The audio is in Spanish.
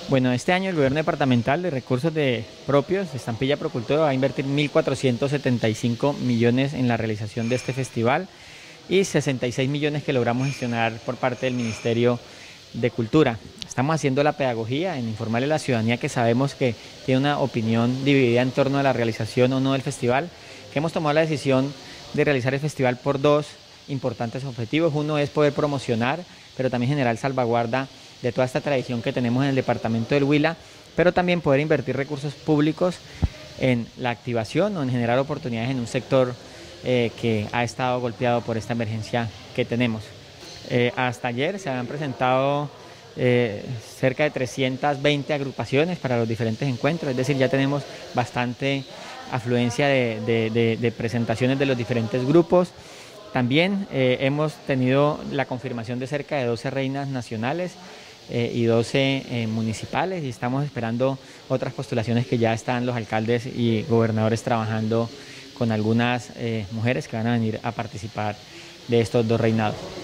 Bueno, este año el gobierno departamental de recursos propios, Estampilla Procultura, va a invertir 1.475 millones en la realización de este festival y 66 millones que logramos gestionar por parte del Ministerio de Cultura. Estamos haciendo la pedagogía en informarle a la ciudadanía que sabemos que tiene una opinión dividida en torno a la realización o no del festival, que hemos tomado la decisión de realizar el festival por dos importantes objetivos. Uno es poder promocionar, pero también generar salvaguarda de toda esta tradición que tenemos en el departamento del Huila, pero también poder invertir recursos públicos en la activación o en generar oportunidades en un sector que ha estado golpeado por esta emergencia que tenemos. Hasta ayer se han presentado cerca de 320 agrupaciones para los diferentes encuentros, es decir, ya tenemos bastante afluencia de presentaciones de los diferentes grupos. También hemos tenido la confirmación de cerca de 12 reinas nacionales y 12 municipales, y estamos esperando otras postulaciones que ya están los alcaldes y gobernadores trabajando con algunas mujeres que van a venir a participar de estos dos reinados.